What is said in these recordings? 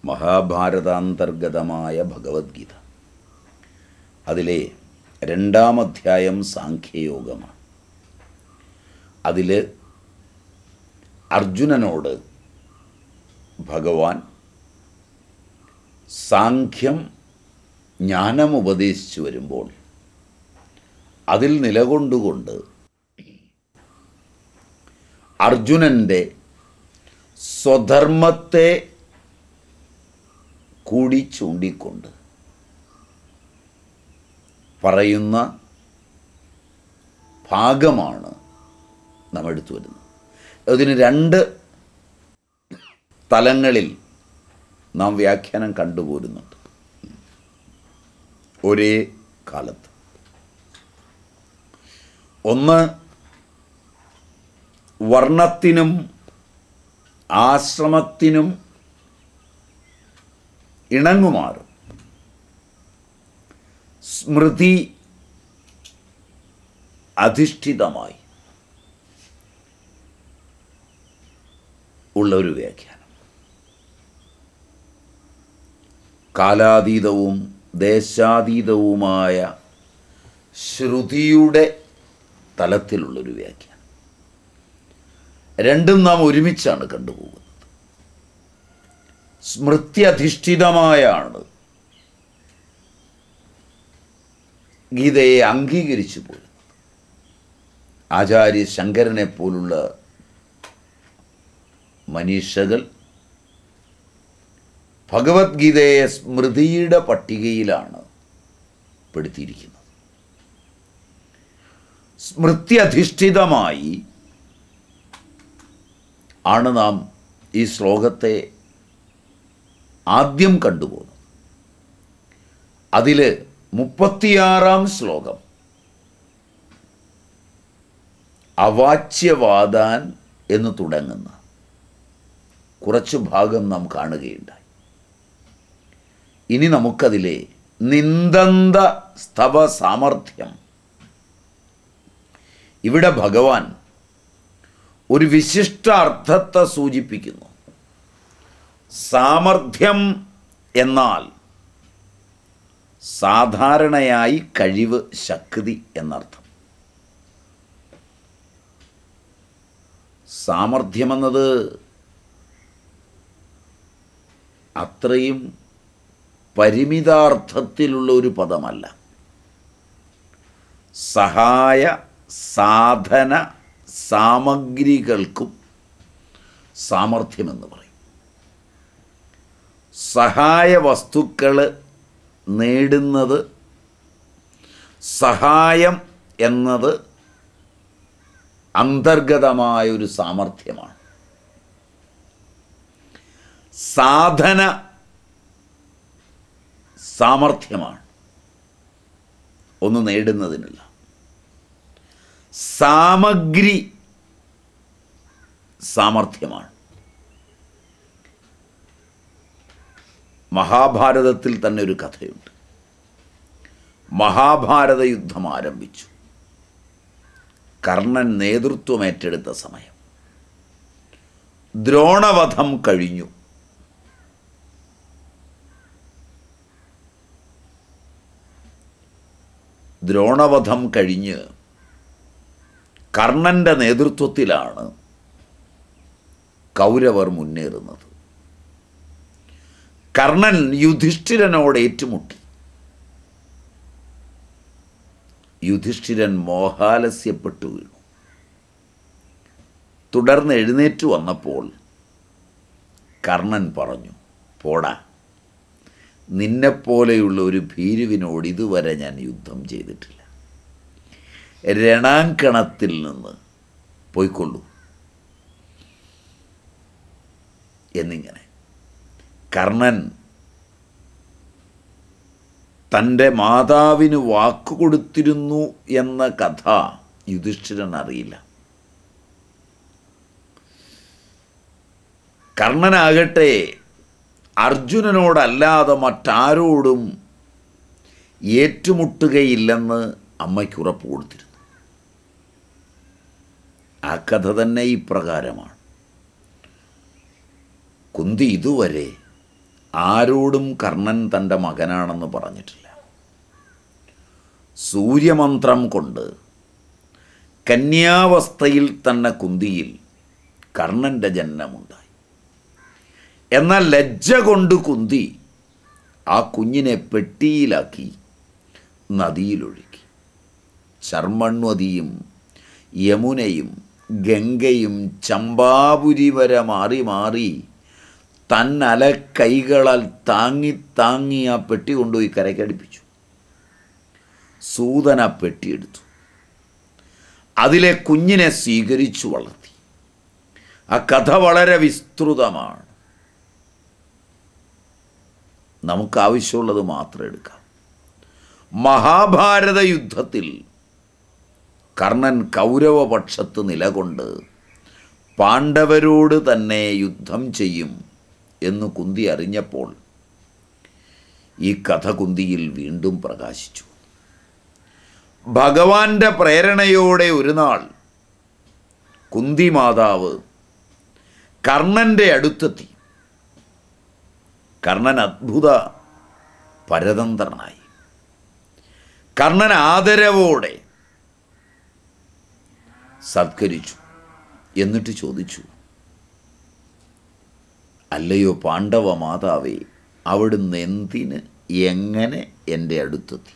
മഹാഭാരതാന്തർഗതമായ ഭഗവത്ഗീത. അതിലെ 2-ാം അധ്യായം സാഖ്യയോഗമാണ്. അതിൽ അർജുനനോട് ഭഗവാൻ സാഖ്യം ജ്ഞാനം ഉപദേശിച്ചു വരുമ്പോൾ അതിൽ നിലകൊണ്ടുകൊണ്ട് അർജുനൻ്റെ സ്വധർമ്മത്തെ കൂടി ചൂണ്ടിക്കൊണ്ട് പറയുന്ന ഭാഗമാണ് നാം എടുത്തു വരുന്നത്. അതിന് 2 തലങ്ങളിൽ നാം വ്യാഖ്യാനം കണ്ടുപോരുന്നുണ്ട് ഒരേ കാലത്ത്. ഒന്ന്, വർണ്ണത്തിനും ആശ്രമത്തിനും ഇണങ്ങുമാറും സ്മൃതി അധിഷ്ഠിതമായി ഉള്ള ഒരു വ്യാഖ്യാനം. കാലാതീതവും ദേശാതീതവുമായ ശ്രുതിയുടെ തലത്തിലുള്ളൊരു വ്യാഖ്യാനം. രണ്ടും നാം ഒരുമിച്ചാണ് കണ്ടുപോകുന്നത്. സ്മൃതി അധിഷ്ഠിതമായാണ് ഗീതയെ അംഗീകരിച്ചു പോരുന്നത്. ആചാര്യ ശങ്കരനെ പോലുള്ള മനീഷകൾ ഭഗവത്ഗീതയെ സ്മൃതിയുടെ പട്ടികയിലാണ് പെടുത്തിയിരിക്കുന്നത്. സ്മൃതി അധിഷ്ഠിതമായി ആണ് നാം ഈ ശ്ലോകത്തെ ആദ്യം കണ്ടുപോകുന്നത്. അതിൽ 36-ാം ശ്ലോകം അവാച്യവാദാൻ എന്ന് തുടങ്ങുന്ന കുറച്ച് ഭാഗം നാം കാണുകയുണ്ടായി. ഇനി നമുക്കതിലെ നിന്ദന്ത സ്തവ സാമർഥ്യം, ഇവിടെ ഭഗവാൻ ഒരു വിശിഷ്ട അർത്ഥത്തെ സൂചിപ്പിക്കുന്നു. സാമർഥ്യം എന്നാൽ സാധാരണയായി കഴിവ്, ശക്തി എന്നർത്ഥം. സാമർഥ്യമെന്നത് അത്രയും പരിമിതാർത്ഥത്തിലുള്ള ഒരു പദമല്ല. സഹായ സാധന സാമഗ്രികൾക്കും സാമർഥ്യമെന്ന് പറയും. സഹായ വസ്തുക്കൾ നേടുന്നത്, സഹായം എന്നത് അന്തർഗതമായൊരു സാമർഥ്യമാണ്. സാധന സാമർഥ്യമാണ് ഒന്ന് നേടുന്നതിനുള്ള. സാമഗ്രി സാമർഥ്യമാണ്. മഹാഭാരതത്തിൽ തന്നെ ഒരു കഥയുണ്ട്. മഹാഭാരത യുദ്ധം ആരംഭിച്ചു. കർണൻ നേതൃത്വമേറ്റെടുത്ത സമയം. ദ്രോണവധം കഴിഞ്ഞു. ദ്രോണവധം കഴിഞ്ഞ് കർണൻ്റെ നേതൃത്വത്തിലാണ് കൗരവർ മുന്നേറുന്നത്. കർണൻ യുധിഷ്ഠിരനോട് ഏറ്റുമുട്ടി. യുധിഷ്ഠിരൻ മോഹാലസ്യപ്പെട്ടു വീണു. തുടർന്ന് എഴുന്നേറ്റു വന്നപ്പോൾ കർണൻ പറഞ്ഞു, പോടാ, നിന്നെപ്പോലെയുള്ള ഒരു ഭീരുവിനോട് ഇതുവരെ ഞാൻ യുദ്ധം ചെയ്തിട്ടില്ല. രണാങ്കണത്തിൽ നിന്ന് പോയിക്കൊള്ളൂ എന്നിങ്ങനെ. കർണൻ തൻ്റെ മാതാവിന് വാക്കുകൊടുത്തിരുന്നു എന്ന കഥ യുധിഷ്ഠിരൻ അറിയില്ല. കർണനാകട്ടെ അർജുനനോടല്ലാതെ മറ്റാരോടും ഏറ്റുമുട്ടുകയില്ലെന്ന് അമ്മയ്ക്ക് ഉറപ്പ് കൊടുത്തിരുന്നു. ആ കഥ തന്നെ ഇപ്രകാരമാണ്. കുന്തി ഇതുവരെ ആരോടും കർണൻ തൻ്റെ മകനാണെന്ന് പറഞ്ഞിട്ടില്ല. സൂര്യമന്ത്രം കൊണ്ട് കന്യാവസ്ഥയിൽ തന്നെ കുന്തിയിൽ കർണൻ്റെ ജനനമുണ്ടായി. എന്നാൽ ലജ്ജ കൊണ്ട് കുന്തി ആ കുഞ്ഞിനെ പെട്ടിയിലാക്കി നദിയിലൊഴുക്കി. ശർമ്മണ്വതിയും യമുനയും ഗംഗയും ചമ്പാപുരി വരെ മാറി മാറി തന്നലക്കൈകളാൽ താങ്ങി താങ്ങി ആ പെട്ടി കൊണ്ടുപോയി കരയ്ക്കടിപ്പിച്ചു. സൂതൻ ആ പെട്ടിയെടുത്തു, അതിലെ കുഞ്ഞിനെ സ്വീകരിച്ചു വളർത്തി. ആ കഥ വളരെ വിസ്തൃതമാണ്. നമുക്കാവശ്യമുള്ളത് മാത്രം എടുക്കാം. മഹാഭാരത യുദ്ധത്തിൽ കർണൻ കൗരവപക്ഷത്ത് നിലകൊണ്ട് പാണ്ഡവരോട് തന്നെ യുദ്ധം ചെയ്യും എന്ന് കുന്തി അറിഞ്ഞപ്പോൾ ഈ കഥ കുന്തിയിൽ വീണ്ടും പ്രകാശിച്ചു. ഭഗവാന്റെ പ്രേരണയോടെ ഒരു നാൾ കുന്തി മാതാവ് കർണൻ്റെ അടുത്തെത്തി. കർണൻ അദ്ഭുത പരതന്ത്രനായി. കർണൻ ആദരവോടെ സത്കരിച്ചു. എന്നിട്ട് ചോദിച്ചു, അല്ലയോ പാണ്ഡവ മാതാവേ, അവിടുന്ന് എന്തിന് എങ്ങനെ എൻ്റെ അടുത്തെത്തി?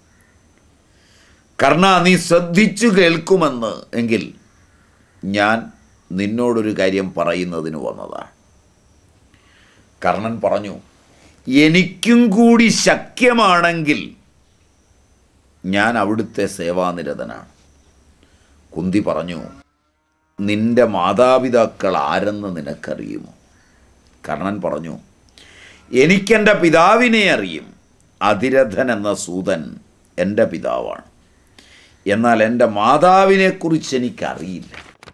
കർണ, നീ ശ്രദ്ധിച്ചു കേൾക്കുമെന്ന് എങ്കിൽ ഞാൻ നിന്നോടൊരു കാര്യം പറയുന്നതിന് വന്നതാണ്. കർണൻ പറഞ്ഞു, എനിക്കും കൂടി ശക്യമാണെങ്കിൽ ഞാൻ അവിടുത്തെ സേവാനിരതനാണ്. കുന്തി പറഞ്ഞു, നിന്റെ മാതാപിതാക്കൾ ആരെന്ന് നിനക്കറിയുമോ? കർണൻ പറഞ്ഞു, എനിക്കെൻ്റെ പിതാവിനെ അറിയും. അതിരഥൻ എന്ന സൂതൻ എൻ്റെ പിതാവാണ്. എന്നാൽ എൻ്റെ മാതാവിനെക്കുറിച്ച് എനിക്കറിയില്ല.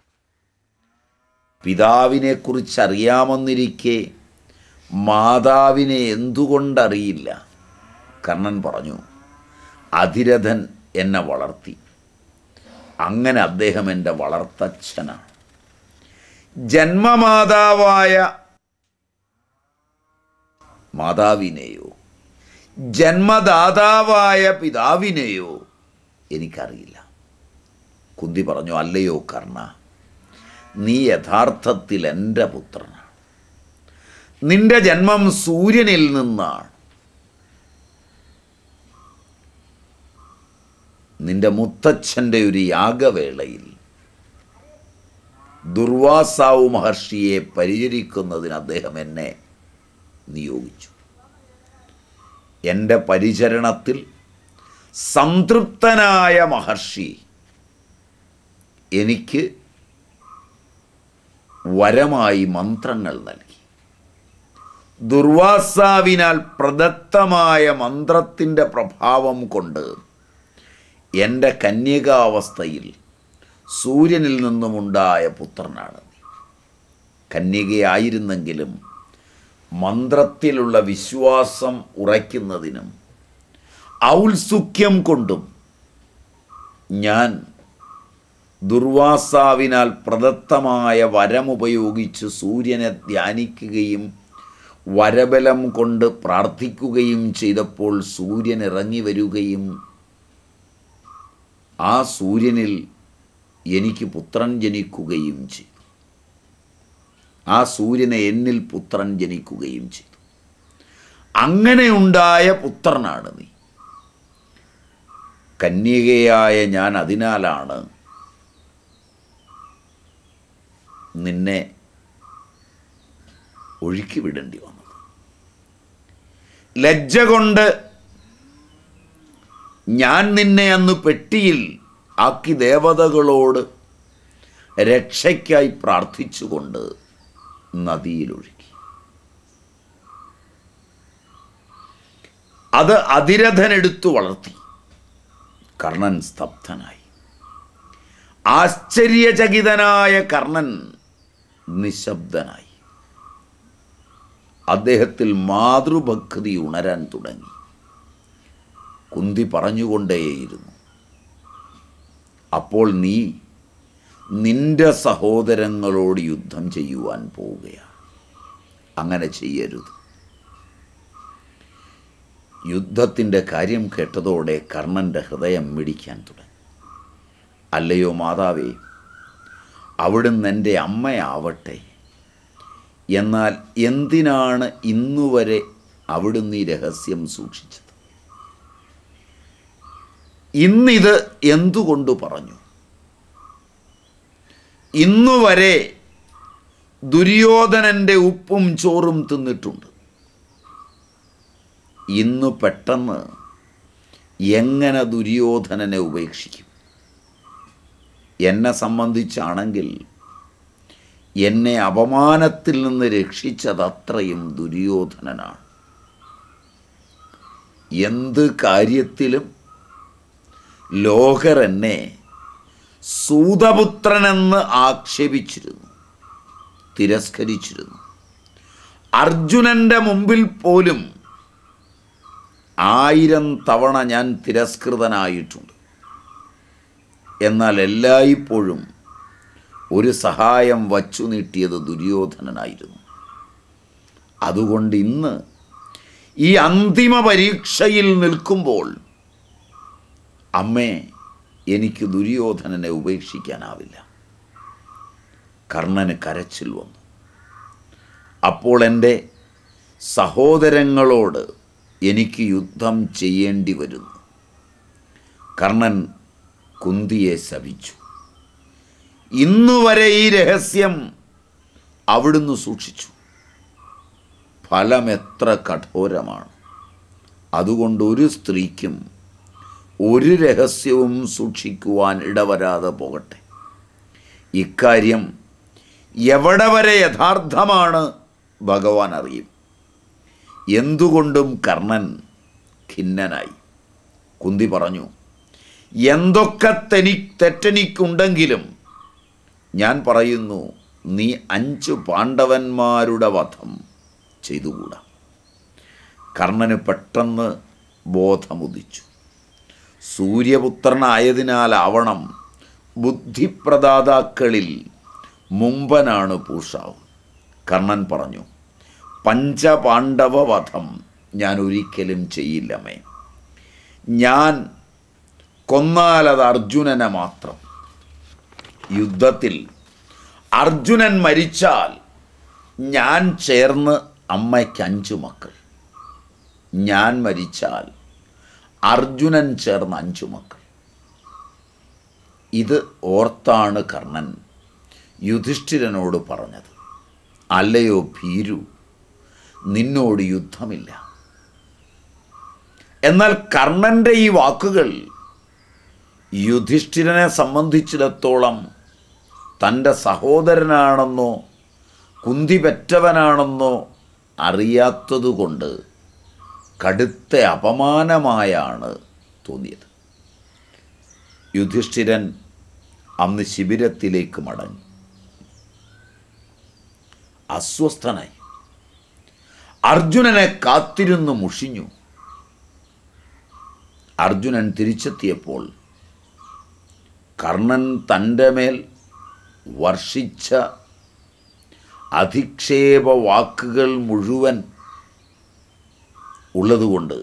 പിതാവിനെക്കുറിച്ചറിയാമെന്നിരിക്കെ മാതാവിനെ എന്തുകൊണ്ടറിയില്ല? കർണൻ പറഞ്ഞു, അതിരഥൻ എന്നെ വളർത്തി. അങ്ങനെ അദ്ദേഹം എൻ്റെ വളർത്തച്ഛനാണ്. ജന്മമാതാവായ മാതാവിനെയോ ജന്മദാതാവായ പിതാവിനെയോ എനിക്കറിയില്ല. കുന്തി പറഞ്ഞു, അല്ലയോ കർണ, നീ യഥാർത്ഥത്തിൽ എൻ്റെ പുത്രനാണ്. നിന്റെ ജന്മം സൂര്യനിൽ നിന്നാണ്. നിന്റെ മുത്തച്ഛൻ്റെ ഒരു യാഗവേളയിൽ ദുർവാസാവു മഹർഷിയെ പരിചരിക്കുന്നതിന് അദ്ദേഹം എന്നെ നിയോഗിച്ചു. എൻ്റെ പരിചരണത്തിൽ സംതൃപ്തനായ മഹർഷി എനിക്ക് വരമായി മന്ത്രങ്ങൾ നൽകി. ദുർവാസാവിനാൽ പ്രദത്തമായ മന്ത്രത്തിൻ്റെ പ്രഭാവം കൊണ്ട് എൻ്റെ കന്യകാവസ്ഥയിൽ സൂര്യനിൽ നിന്നുമുണ്ടായ പുത്രനാണ് നീ. കന്യകയായിരുന്നെങ്കിലും മന്ത്രത്തിലുള്ള വിശ്വാസം ഉറയ്ക്കുന്നതിനും ഔത്സുക്യം കൊണ്ടും ഞാൻ ദുർവാസാവിനാൽ പ്രദത്തമായ വരമുപയോഗിച്ച് സൂര്യനെ ധ്യാനിക്കുകയും വരബലം കൊണ്ട് പ്രാർത്ഥിക്കുകയും ചെയ്തപ്പോൾ സൂര്യൻ ഇറങ്ങി വരികയും ആ സൂര്യനിൽ എനിക്ക് പുത്രൻ ജനിക്കുകയും ചെയ്തു. ആ സൂര്യനെ എന്നിൽ പുത്രൻ ജനിക്കുകയും ചെയ്തു. അങ്ങനെ ഉണ്ടായ പുത്രനാണ് നീ. കന്യകയായ ഞാൻ അതിനാലാണ് നിന്നെ ഒഴുക്കി വിടേണ്ടി വന്നത്. ലജ്ജ കൊണ്ട് ഞാൻ നിന്നെ അന്ന് പെട്ടിയിൽ ആക്കി ദേവതകളോട് രക്ഷയ്ക്കായി പ്രാർത്ഥിച്ചുകൊണ്ട് നദിയിലൊഴുക്കി. അത് അതിരഥനെടുത്തു വളർത്തി. കർണൻ സ്തബ്ധനായി. ആശ്ചര്യചകിതനായ കർണൻ നിശബ്ദനായി. അദ്ദേഹത്തിൽ മാതൃഭക്തി ഉണരാൻ തുടങ്ങി. കുന്തി പറഞ്ഞുകൊണ്ടേയിരുന്നു, അപ്പോൾ നീ നിന്റെ സഹോദരങ്ങളോട് യുദ്ധം ചെയ്യുവാൻ പോവുകയാണ്. അങ്ങനെ ചെയ്യരുത്. യുദ്ധത്തിൻ്റെ കാര്യം കേട്ടതോടെ കർണൻ്റെ ഹൃദയം മിടിക്കാൻ തുടങ്ങി. അല്ലയോ മാതാവേ, അവിടുന്ന് എൻ്റെ അമ്മയാവട്ടെ. എന്നാൽ എന്തിനാണ് ഇന്നുവരെ അവിടുന്ന് ഈ രഹസ്യം സൂക്ഷിച്ചത്? ഇന്നിത് എന്തുകൊണ്ട് പറഞ്ഞു? ഇന്നുവരെ ദുര്യോധനൻ്റെ ഉപ്പും ചോറും തിന്നിട്ടുണ്ട്. ഇന്ന് പെട്ടെന്ന് എങ്ങനെ ദുര്യോധനനെ ഉപേക്ഷിക്കും? എന്നെ സംബന്ധിച്ചാണെങ്കിൽ എന്നെ അപമാനത്തിൽ നിന്ന് രക്ഷിച്ചതത്രയും ദുര്യോധനനാണ്. എന്ത് കാര്യത്തിലും ലോകർ എന്നെ സൂതപുത്രനെന്ന് ആക്ഷേപിച്ചിരുന്നു, തിരസ്കരിച്ചിരുന്നു. അർജുനൻ്റെ മുമ്പിൽ പോലും 1000 തവണ ഞാൻ തിരസ്കൃതനായിട്ടുണ്ട്. എന്നാൽ എല്ലായ്പ്പോഴും ഒരു സഹായം വച്ചു നീട്ടിയത് ദുര്യോധനനായിരുന്നു. അതുകൊണ്ട് ഇന്ന് ഈ അന്തിമ പരീക്ഷയിൽ നിൽക്കുമ്പോൾ അമ്മേ, എനിക്ക് ദുര്യോധനനെ ഉപേക്ഷിക്കാനാവില്ല. കർണന് കരച്ചിൽ വന്നു. അപ്പോൾ എൻ്റെ സഹോദരങ്ങളോട് എനിക്ക് യുദ്ധം ചെയ്യേണ്ടി വരുന്നു. കർണൻ കുന്തിയെ ശപിച്ചു. ഇന്നുവരെ ഈ രഹസ്യം അവിടുന്ന് സൂക്ഷിച്ചു. ഫലം എത്ര കഠോരമാണ്. അതുകൊണ്ട് ഒരു സ്ത്രീക്കും ഒരു രഹസ്യവും സൂക്ഷിക്കുവാൻ ഇടവരാതെ പോകട്ടെ. ഇക്കാര്യം എവിടെ വരെ യഥാർത്ഥമാണ് ഭഗവാൻ അറിയും. എന്തുകൊണ്ടും കർണൻ ഖിന്നനായി. കുന്തി പറഞ്ഞു, എന്തൊക്കെ തെറ്റെനിക്കുണ്ടെങ്കിലും ഞാൻ പറയുന്നു, നീ 5 പാണ്ഡവന്മാരുടെ വധം ചെയ്തുകൂടാ. കർണന് പെട്ടെന്ന് ബോധമുദിച്ചു. സൂര്യപുത്രനായതിനാലാവണം ബുദ്ധിപ്രദാതാക്കളിൽ മുമ്പനാണ് പൂഷാവ്. കർണൻ പറഞ്ഞു, 5 പാണ്ഡവ വധം ഞാൻ ഒരിക്കലും ചെയ്യില്ലമ്മേ. ഞാൻ കൊന്നാലത് അർജുനനെ മാത്രം. യുദ്ധത്തിൽ അർജുനൻ മരിച്ചാൽ ഞാൻ ചേർന്ന് അമ്മയ്ക്ക് 5 മക്കൾ. ഞാൻ മരിച്ചാൽ അർജുനൻ ചേർന്ന് 5 മക്കൾ. ഇത് ഓർത്താണ് കർണൻ യുധിഷ്ഠിരനോട് പറഞ്ഞത്, അല്ലയോ ഭീരു, നിന്നോട് യുദ്ധമില്ല. എന്നാൽ കർണൻ്റെ ഈ വാക്കുകൾ യുധിഷ്ഠിരനെ സംബന്ധിച്ചിടത്തോളം തൻ്റെ സഹോദരനാണെന്നോ കുന്തി പെറ്റവനാണെന്നോ അറിയാത്തതുകൊണ്ട് കടുത്ത അപമാനമായാണ് തോന്നിയത്. യുധിഷ്ഠിരൻ അന്ന് ശിബിരത്തിലേക്ക് മടങ്ങി. അസ്വസ്ഥനായി. അർജുനനെ കാത്തിരുന്ന് മുഷിഞ്ഞു. അർജുനൻ തിരിച്ചെത്തിയപ്പോൾ കർണൻ തൻ്റെ മേൽ വർഷിച്ച അധിക്ഷേപ വാക്കുകൾ മുഴുവൻ ഉള്ളതുകൊണ്ട്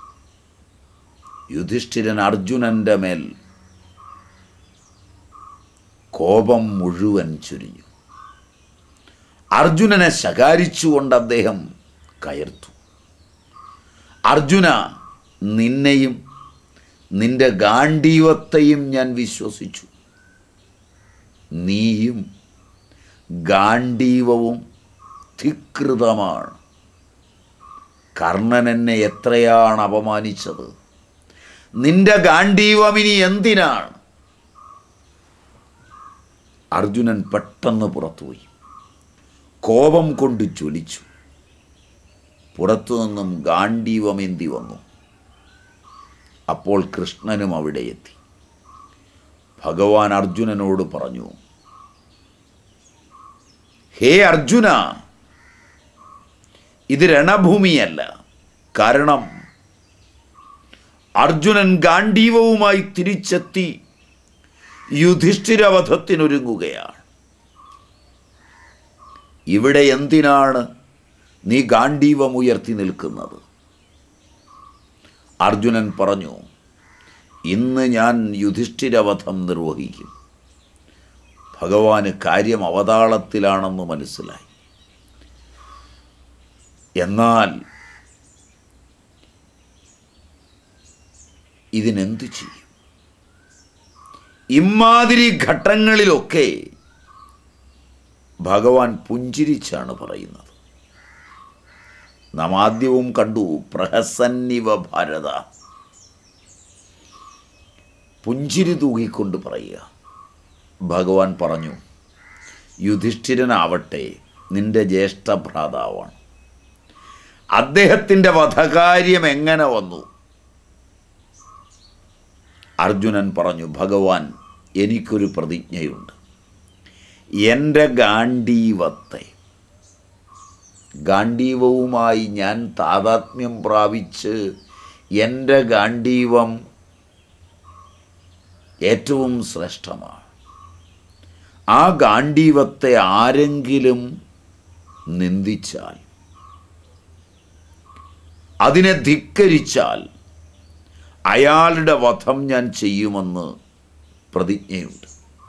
യുധിഷ്ഠിരൻ അർജുനൻ്റെ മേൽ കോപം മുഴുവൻ ചൊരിഞ്ഞു. അർജുനനെ ശകാരിച്ചുകൊണ്ട് അദ്ദേഹം കയർത്തു. അർജുന, നിന്നെയും നിന്റെ ഗാണ്ഡീവത്തെയും ഞാൻ വിശ്വസിച്ചു. നീയും ഗാണ്ഡീവവും ധികൃതമാണ്. കർണൻ എന്നെ എത്രയാണ് അപമാനിച്ചത്. നിന്റെ ഗാണ്ഡീവം ഇനി എന്തിനാണ്? അർജുനൻ പെട്ടെന്ന് പുറത്തുപോയി. കോപം കൊണ്ട് ജ്വലിച്ചു. പുറത്തുനിന്നും ഗാണ്ഡീവമേന്തി വന്നു. അപ്പോൾ കൃഷ്ണനും അവിടെ എത്തി. ഭഗവാൻ അർജുനനോട് പറഞ്ഞു, ഹേ അർജുന, ഇത് രണഭൂമിയല്ല. കാരണം അർജുനൻ ഗാണ്ഡീവവുമായി തിരിച്ചെത്തി യുധിഷ്ഠിരവധത്തിനൊരുങ്ങുകയാണ്. ഇവിടെ എന്തിനാണ് നീ ഗാണ്ഡീവം ഉയർത്തി നിൽക്കുന്നത്? അർജുനൻ പറഞ്ഞു, ഇന്ന് ഞാൻ യുധിഷ്ഠിരവധം നിർവഹിക്കും. ഭഗവാന് കാര്യം അവതാളത്തിലാണെന്ന് മനസ്സിലായി. എന്നാൽ ഇതിനെന്തു ചെയ്യും? ഇമാതിരി ഘട്ടങ്ങളിലൊക്കെ ഭഗവാൻ പുഞ്ചിരിച്ചാണ് പറയുന്നത്. നാം ആദ്യവും കണ്ടു, പ്രഹസന്നിവ ഭാരത, പുഞ്ചിരി തൂകിക്കൊണ്ട് പറയുക. ഭഗവാൻ പറഞ്ഞു, യുധിഷ്ഠിരനാവട്ടെ നിന്റെ ജ്യേഷ്ഠഭ്രാതാവാണ്. അദ്ദേഹത്തിൻ്റെ വധകാര്യം എങ്ങനെ വന്നു? അർജുനൻ പറഞ്ഞു, ഭഗവാൻ, എനിക്കൊരു പ്രതിജ്ഞയുണ്ട്. എൻ്റെ ഗാണ്ഡീവവുമായി ഞാൻ താതാത്മ്യം പ്രാപിച്ച് എൻ്റെ ഗാണ്ഡീവം ഏറ്റവും ശ്രേഷ്ഠമാണ്. ആ ഗാണ്ഡീവത്തെ ആരെങ്കിലും നിന്ദിച്ചാൽ, അതിനെ ധിക്കരിച്ചാൽ അയാളുടെ വധം ഞാൻ ചെയ്യുമെന്ന് പ്രതിജ്ഞയുണ്ട്.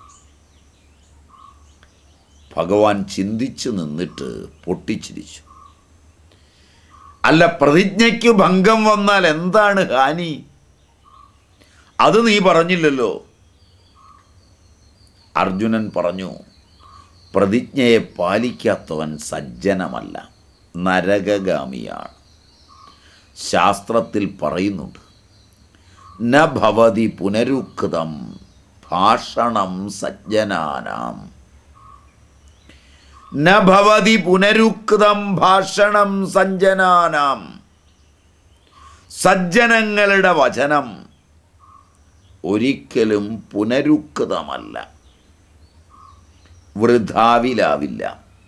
ഭഗവാൻ ചിന്തിച്ചു നിന്നിട്ട് പൊട്ടിച്ചിരിച്ചു. അല്ല, പ്രതിജ്ഞയ്ക്ക് ഭംഗം വന്നാൽ എന്താണ് ഹാനി? അത് നീ പറഞ്ഞില്ലല്ലോ. അർജുനൻ പറഞ്ഞു, പ്രതിജ്ഞയെ പാലിക്കാത്തവൻ സജ്ജനമല്ല, നരകഗാമിയാണ്. ശാസ്ത്രത്തിൽ പറയുന്നുണ്ട്, ന ഭവതി പുനരുക്തം ഭാഷണം സജ്ജനാനാം. ന ഭവതി പുനരുക്തം ഭാഷണം സജ്ജനാനാം. സജ്ജനങ്ങളുടെ വചനം ഒരിക്കലും പുനരുക്തമല്ല, വൃഥാവിലാവില്ല.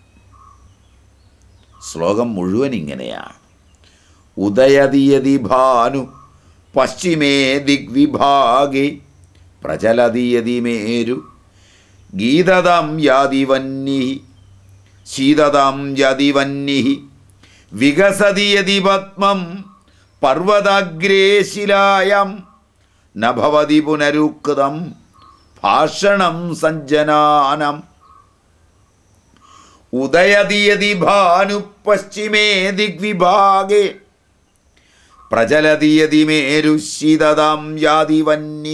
ശ്ലോകം മുഴുവൻ ഇങ്ങനെയാണ്. ഉദയതിയതി ഭാനു പശ്ചിമേ ദിഗ്വിഭാഗേ പ്രചലതിയതി മേരു ഗീതതാം യാതിവന്നി ശീതതാം യാതിവന്നി വികസതിയതി പത്മം പർവ്വതാഗ്രേ ശിലായാം ന ഭവതി പുനരുക്തം ഭാഷണം സഞ്ജനാനം. ഉദയതിയതി ഭാനു പശ്ചിമേ ദിഗ്വിഭാഗേ പ്രചലതിയതി മേരു ശീതതാം യാതിവന്നി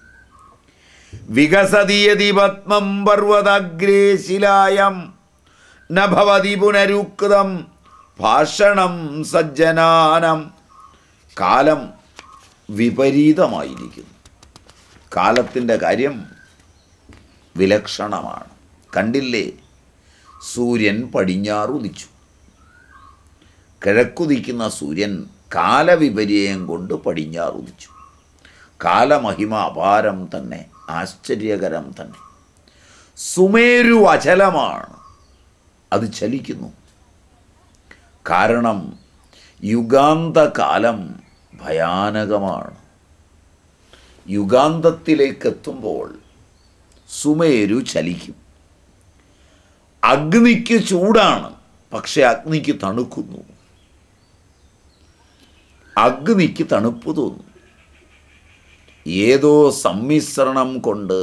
വികസതിയതി പത്മം പർവ്വതാഗ്രേ ശിലായാം ന ഭവതി പുനരുക്തം ഭാഷണം സജ്ജനാനം. കാലം വിപരീതമായിരിക്കുന്നു. കാലത്തിൻ്റെ കാര്യം വിലക്ഷണമാണ്. കണ്ടില്ലേ, സൂര്യൻ പടിഞ്ഞാറുദിച്ചു. കിഴക്കുദിക്കുന്ന സൂര്യൻ കാലവിപര്യം കൊണ്ട് പടിഞ്ഞാറുദിച്ചു. കാലമഹിമ അപാരം തന്നെ, ആശ്ചര്യകരം തന്നെ. സുമേരു അചലമാണ്, അത് ചലിക്കുന്നു. കാരണം യുഗാന്തകാലം ഭയാനകമാണ്. യുഗാന്തത്തിലേക്കെത്തുമ്പോൾ സുമേരു ചലിക്കും. അഗ്നിക്ക് ചൂടാണ്, പക്ഷെ അഗ്നിക്ക് തണുക്കുന്നു. അഗ്നിക്ക് തണുപ്പ് തോന്നും. ഏതോ സമ്മിശ്രണം കൊണ്ട്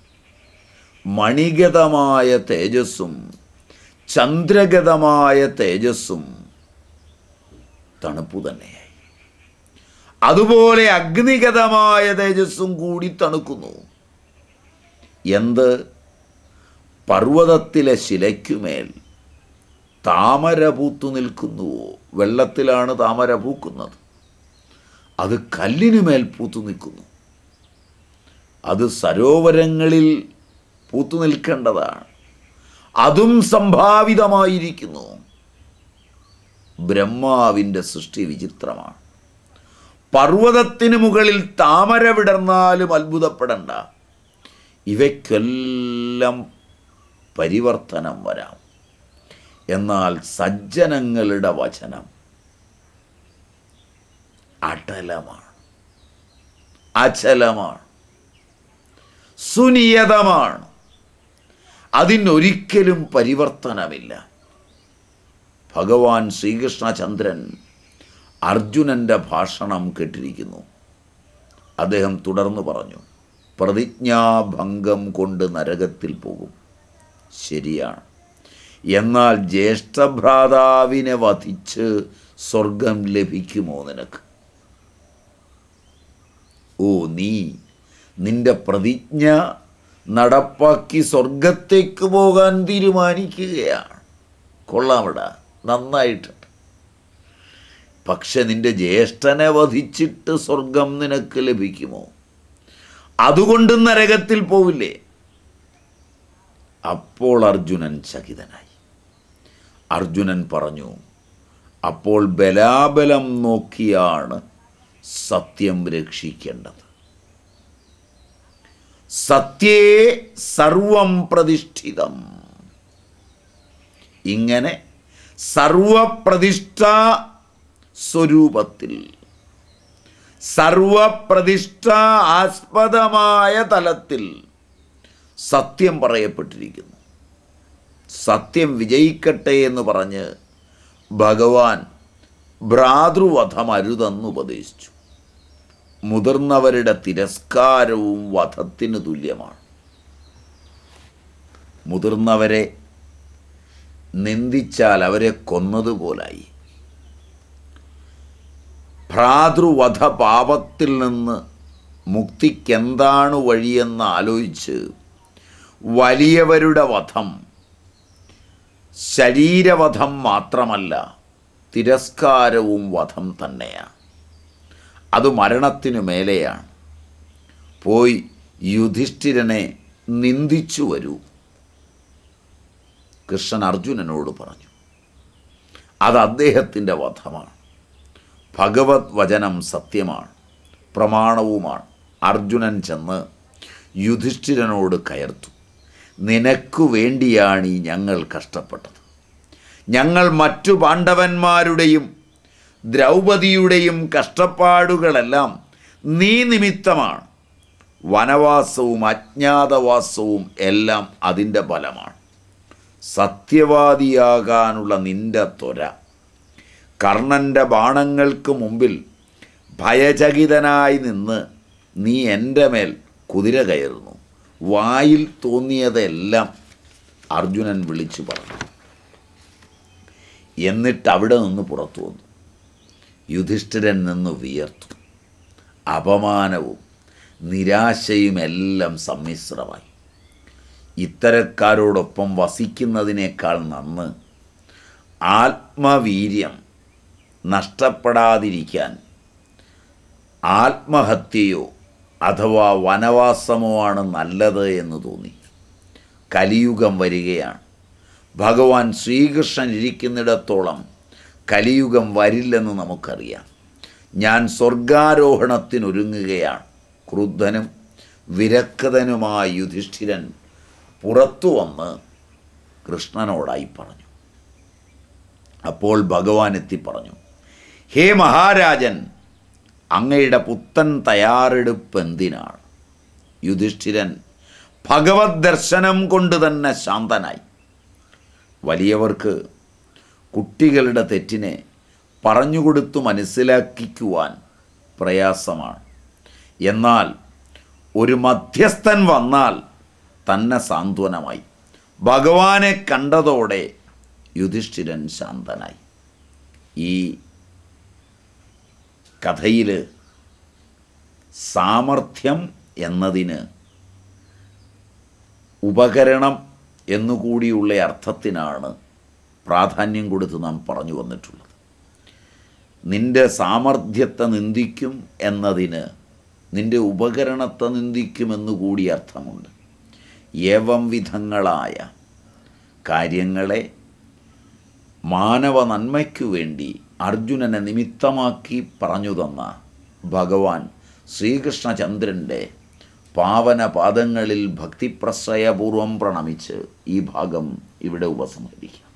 മണിഗതമായ തേജസ്സും ചന്ദ്രഗതമായ തേജസ്സും തണുപ്പു തന്നെയായി. അതുപോലെ അഗ്നിഗതമായ തേജസ്സും കൂടി തണുക്കുന്നു. എന്ത്? പർവ്വതത്തിലെ ശിലയ്ക്കുമേൽ താമര പൂത്തു നിൽക്കുന്നുവോ? വെള്ളത്തിലാണ് താമര പൂക്കുന്നത്. അത് കല്ലിനുമേൽ പൂത്തു നിൽക്കുന്നു. അത് സരോവരങ്ങളിൽ പൂത്തു നിൽക്കേണ്ടതാണ്. അതും സംഭാവിതമായിരിക്കുന്നു. ബ്രഹ്മാവിൻ്റെ സൃഷ്ടി വിചിത്രമാണ്. പർവ്വതത്തിന് മുകളിൽ താമര വിടർന്നാലും അത്ഭുതപ്പെടണ്ട. ഇവയ്ക്കെല്ലാം പരിവർത്തനം വരാം. എന്നാൽ സജ്ജനങ്ങളുടെ വചനം അടലമാണ്, അചലമാണ്, സുനിയതമാണ്. അതിനൊരിക്കലും പരിവർത്തനമില്ല. ഭഗവാൻ ശ്രീകൃഷ്ണചന്ദ്രൻ അർജുനൻ്റെ ഭാഷണം കേട്ടിരിക്കുന്നു. അദ്ദേഹം തുടർന്ന് പറഞ്ഞു, പ്രതിജ്ഞാഭംഗം കൊണ്ട് നരകത്തിൽ പോകും. ശരിയാണ്. എന്നാൽ ജ്യേഷ്ഠഭ്രാതാവിനെ വധിച്ച് സ്വർഗം ലഭിക്കുമോ നിനക്ക്? ഓ, നീ നിന്റെ പ്രതിജ്ഞ നടപ്പാക്കി സ്വർഗത്തേക്ക് പോകാൻ തീരുമാനിക്കുകയാണ്. കൊള്ളാമടാ, നന്നായിട്ടുണ്ട്. പക്ഷെ നിന്റെ ജ്യേഷ്ഠനെ വധിച്ചിട്ട് സ്വർഗം നിനക്ക് ലഭിക്കുമോ? അതുകൊണ്ട് നരകത്തിൽ പോവില്ലേ? അപ്പോൾ അർജുനൻ ചകിതനായി. അർജുനൻ പറഞ്ഞു, അപ്പോൾ ബലാബലം നോക്കിയാണ് സത്യം രക്ഷിക്കേണ്ടത്. സത്യേ സർവം പ്രതിഷ്ഠിതം. ഇങ്ങനെ സർവപ്രതിഷ്ഠ സ്വരൂപത്തിൽ, സർവപ്രതിഷ്ഠ ആസ്പദമായ തലത്തിൽ സത്യം പറയപ്പെട്ടിരിക്കുന്നു. സത്യം വിജയിക്കട്ടെ എന്ന് പറഞ്ഞ് ഭഗവാൻ ഭ്രാതൃവധം അരുതെന്ന് ഉപദേശിച്ചു. മുതിർന്നവരുടെ തിരസ്കാരവും വധത്തിന് തുല്യമാണ്. മുതിർന്നവരെ നിന്ദിച്ചാൽ അവരെ കൊന്നതുപോലായി. ഭ്രാതൃവധ പാപത്തിൽ നിന്ന് മുക്തിക്കെന്താണ് വഴിയെന്ന് ആലോചിച്ച് വലിയവരുടെ വധം ശരീരവധം മാത്രമല്ല, തിരസ്കാരവും വധം തന്നെയാണ്. അത് മരണത്തിനു മേലെയാണ്. പോയി യുധിഷ്ഠിരനെ നിന്ദിച്ചു വരൂ, കൃഷ്ണൻ അർജുനനോട് പറഞ്ഞു. അത് അദ്ദേഹത്തിൻ്റെ വധമാണ്. ഭഗവത് വചനം സത്യമാണ്, പ്രമാണവുമാണ്. അർജുനൻ ചെന്ന് യുധിഷ്ഠിരനോട് കയർത്തു, നിനക്കു വേണ്ടിയാണ് ഞങ്ങൾ കഷ്ടപ്പെട്ടത്. ഞങ്ങൾ മറ്റു പാണ്ഡവന്മാരുടെയും ദ്രൗപദിയുടെയും കഷ്ടപ്പാടുകളെല്ലാം നീ നിമിത്തമാണ്. വനവാസവും അജ്ഞാതവാസവും എല്ലാം അതിൻ്റെ ഫലമാണ്. സത്യവാദിയാകാനുള്ള നിന്റെ ത്വര, കർണൻ്റെ ബാണങ്ങൾക്ക് മുമ്പിൽ ഭയചകിതനായി നിന്ന് നീ എൻ്റെ മേൽ കുതിര കയറുന്നു. വായിൽ തോന്നിയതെല്ലാം അർജുനൻ വിളിച്ചു പറഞ്ഞു. എന്നിട്ട് അവിടെ നിന്ന് പുറത്തു വന്നു. യുധിഷ്ഠിരൻ നിന്ന് വിയർത്തു. അപമാനവും നിരാശയുമെല്ലാം സമ്മിശ്രമായി. ഇത്തരക്കാരോടൊപ്പം വസിക്കുന്നതിനേക്കാൾ നന്ന് ആത്മവീര്യം നഷ്ടപ്പെടാതിരിക്കാൻ ആത്മഹത്യയോ അഥവാ വനവാസമോ ആണ് നല്ലത് എന്ന് തോന്നി. കലിയുഗം വരികയാണ്. ഭഗവാൻ ശ്രീകൃഷ്ണൻ ഇരിക്കുന്നിടത്തോളം കലിയുഗം വരില്ലെന്ന് നമുക്കറിയാം. ഞാൻ സ്വർഗാരോഹണത്തിനൊരുങ്ങുകയാണ്. ക്രുദ്ധനും വിരക്തനുമായ യുധിഷ്ഠിരൻ പുറത്തു വന്ന് കൃഷ്ണനോടായി പറഞ്ഞു. അപ്പോൾ ഭഗവാൻ എത്തി പറഞ്ഞു, ഹേ മഹാരാജൻ, അങ്ങയുടെ പുത്തൻ തയ്യാറെടുപ്പ് എന്തിനാണ്? യുധിഷ്ഠിരൻ ഭഗവത് ദർശനം കൊണ്ട് തന്നെ ശാന്തനായി. വലിയവർക്ക് കുട്ടികളുടെ തെറ്റിനെ പറഞ്ഞുകൊടുത്തു മനസ്സിലാക്കിക്കുവാൻ പ്രയാസമാണ്. എന്നാൽ ഒരു മധ്യസ്ഥൻ വന്നാൽ തന്നെ സാന്ത്വനമായി. ഭഗവാനെ കണ്ടതോടെ യുധിഷ്ഠിരൻ ശാന്തനായി. ഈ കഥയിൽ സാമർഥ്യം എന്നതിന് ഉപകരണം എന്നുകൂടിയുള്ള അർത്ഥത്തിനാണ് പ്രാധാന്യം കൊടുത്ത് നാം പറഞ്ഞു വന്നിട്ടുള്ളത്. നിൻ്റെ സാമർഥ്യത്തെ നിന്ദിക്കും എന്നതിന് നിൻ്റെ ഉപകരണത്തെ നിന്ദിക്കുമെന്നുകൂടി അർത്ഥമുണ്ട്. ഏവം വിധങ്ങളായ കാര്യങ്ങളെ മാനവ നന്മയ്ക്കു വേണ്ടി അർജുനനെ നിമിത്തമാക്കി പറഞ്ഞു തന്ന ഭഗവാൻ ശ്രീകൃഷ്ണചന്ദ്രൻ്റെ പാവന പാദങ്ങളിൽ ഭക്തിപ്രശ്രയപൂർവം പ്രണമിച്ച് ഈ ഭാഗം ഇവിടെ ഉപസംഹരിക്കാം.